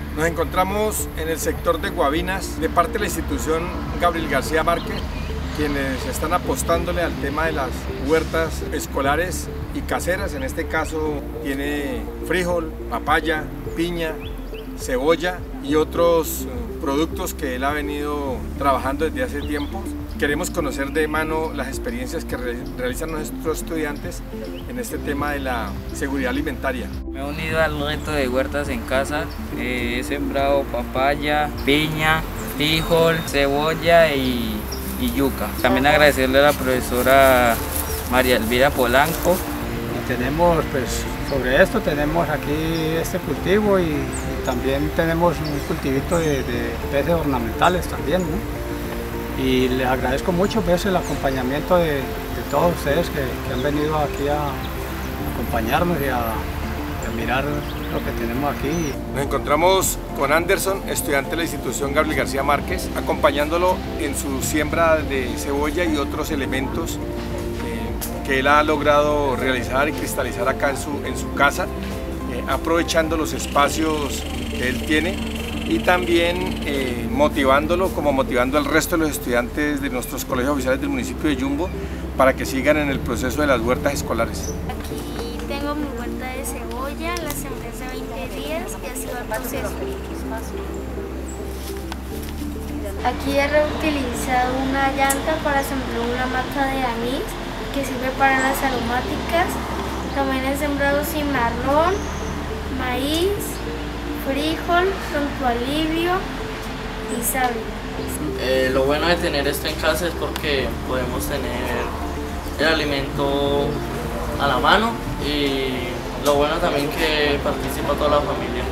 Nos encontramos en el sector de Guavinas, de parte de la institución Gabriel García Márquez, quienes están apostándole al tema de las huertas escolares y caseras. En este caso tiene frijol, papaya, piña, cebolla y otros productos que él ha venido trabajando desde hace tiempo. Queremos conocer de mano las experiencias que realizan nuestros estudiantes en este tema de la seguridad alimentaria. Me he unido al reto de huertas en casa. He sembrado papaya, piña, frijol, cebolla y yuca. También agradecerle a la profesora María Elvira Polanco. Y tenemos, pues, sobre esto tenemos aquí este cultivo y también tenemos un cultivito de peces ornamentales también, ¿no? Y les agradezco mucho, pues, el acompañamiento de todos ustedes que han venido aquí a acompañarnos y a mirar lo que tenemos aquí. Nos encontramos con Anderson, estudiante de la institución Gabriel García Márquez, acompañándolo en su siembra de cebolla y otros elementos que él ha logrado realizar y cristalizar acá en su casa, aprovechando los espacios que él tiene y también motivándolo, como motivando al resto de los estudiantes de nuestros colegios oficiales del municipio de Yumbo para que sigan en el proceso de las huertas escolares. Aquí tengo mi huerta de cebolla, la sembré hace 20 días y ha sido el proceso. Aquí he reutilizado una llanta para sembrar una mata de anís que sirve para las aromáticas. También he sembrado cimarrón, maíz, frijol, pronto alivio y sábila. Lo bueno de tener esto en casa es porque podemos tener el alimento a la mano y lo bueno también que participa toda la familia.